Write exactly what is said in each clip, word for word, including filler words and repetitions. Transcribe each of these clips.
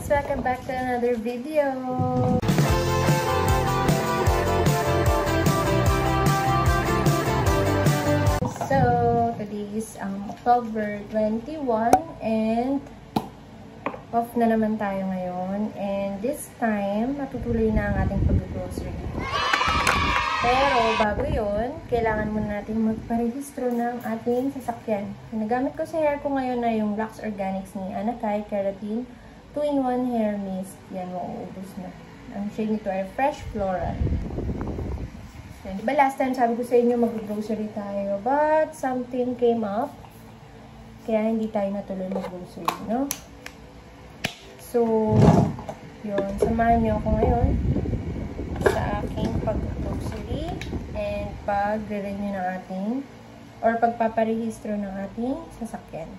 Welcome back to another video. So, today is um, October twenty-first and off na naman tayo ngayon. And this time, matutuloy na ang ating pag-grocery. Pero, bago yun, kailangan muna natin magparehistro ng ating sasakyan. Nagamit ko sa hair ko ngayon na yung Lux Organics ni Anakay Keratin two in one Hair Mist. Yan, mauubos na. Ang shade nito ay Fresh Floral. Yan. Diba last time sabi ko sa inyo mag-grocery tayo, but something came up. Kaya hindi tayo natuloy mag-grocery, no? So, yun. Samahan niyo ako ngayon sa aking pag-grocery and pag-renew ng ating or pagpaparehistro ng ating sasakyan.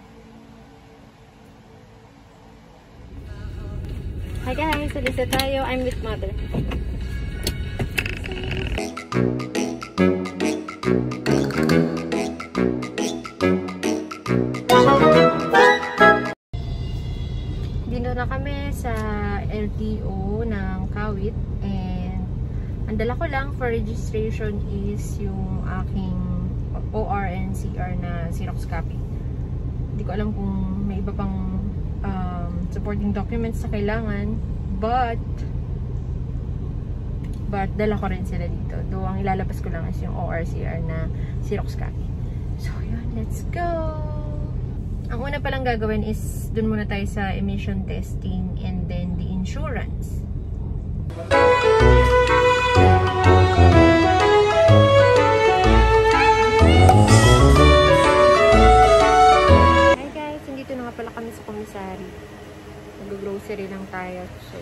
Hi guys! Alisa tayo. I'm with mother. Dito na kami sa L T O ng Kawit and ang dala ko lang for registration is yung aking O R and C R na Xerox copy. Hindi ko alam kung may iba pang um, supporting documents na kailangan, but but dala ko rin sila dito. Though ang ilalabas ko lang is yung O R C R na Xerox copy. So yun, let's go! Ang una palang gagawin is dun muna tayo sa emission testing and then the insurance. Hi guys, nandito na nga pala kami sa commissary. Mag-grocery lang tayo. So,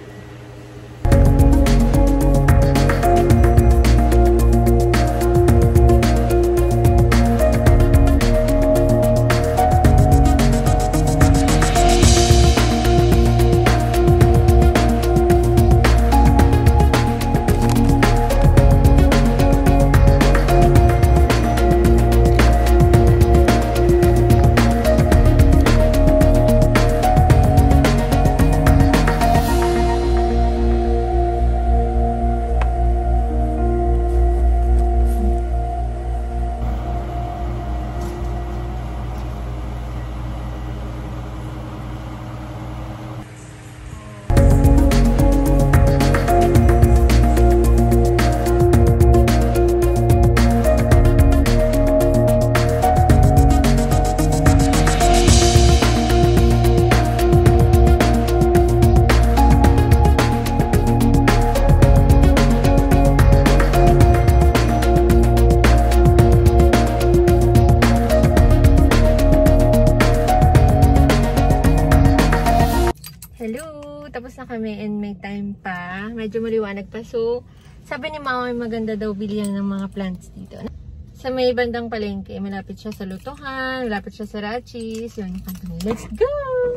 tapos na kami and may time pa. Medyo maliwanag pa. So, sabi ni mama may maganda daw bilihan ng mga plants dito. Sa may bandang palengke, malapit siya sa Lutuhan, malapit siya sa Rachis. Yun yung kanto niya. Let's go!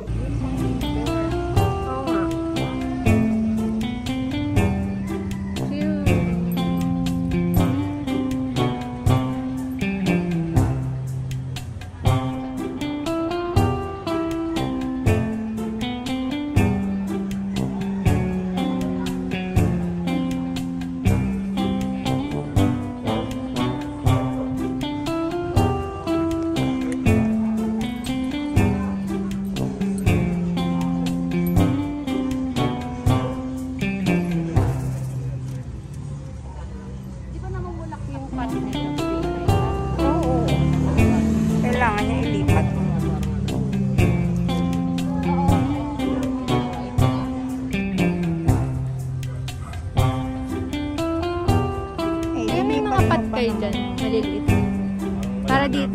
Kayo dyan, maliliit. Para dito.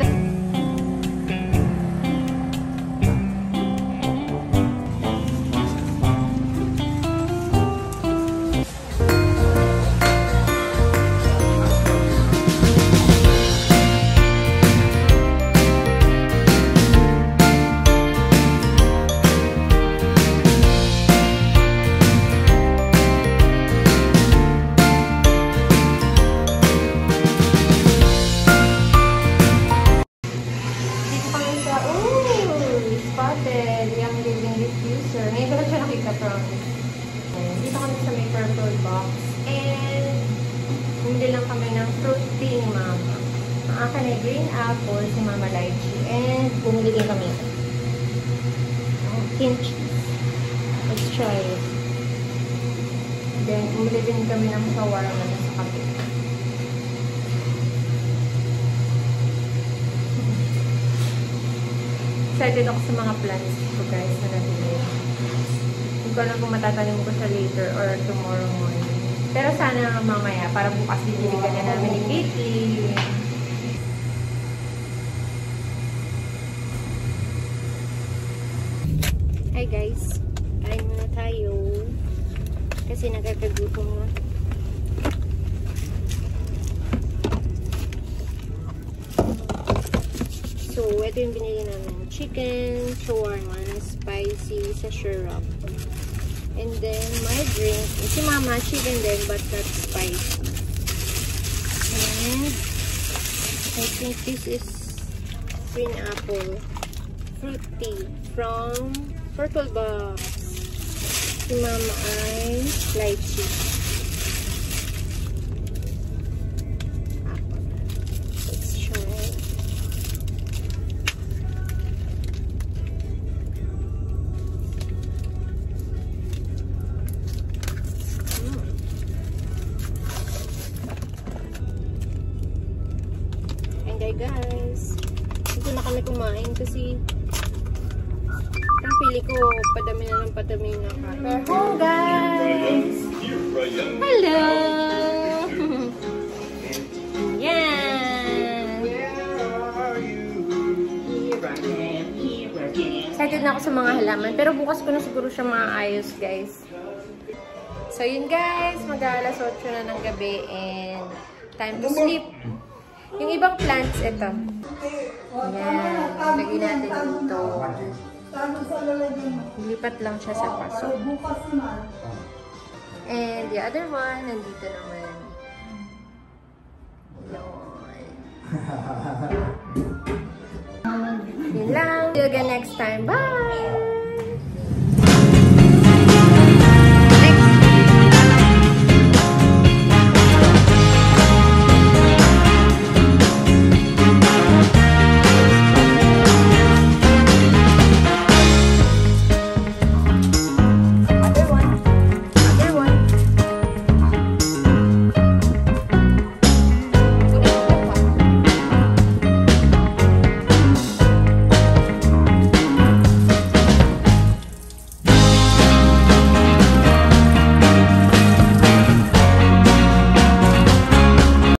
promise. Dito kami sa may purple box. And, bumili lang kami ng fruit tea ni Mama. Ang akin ay green apple, si Mama lychee. And, bumili din kami ito. Tin cheese. Let's try it. Then, bumili din kami ng shawarma na sa kape. Excited ako sa mga plants ko guys na nabili. Hindi ko alam kung matatanim ko siya later or tomorrow morning. Pero sana mamaya para bukas didiligan na namin ni Katie. Hi guys, kain muna tayo kasi nagkakagutom na. So, ito yung binili namin. Chicken shawarma na spicy sa Sha-wraps. And then, my drink. Si Mama, chicken din, but not spicy. And, I think this is green apple fruit tea from purple box. Si Mama ay lychee. Let's try. Guys, dito na kami kumain kasi ang pili ko padami na ng padami na kain. Hello guys! Hello! Yan! Excited na ako sa mga halaman pero bukas ko na siguro siya maayos guys. So yun guys, mag-aalas otso na ng gabi and time to sleep. Yung ibang plants, ito. Ayan. Lagyan natin dito. Lipat lang siya sa paso. And the other one, nandito naman. Yun lang. See you again next time. Bye!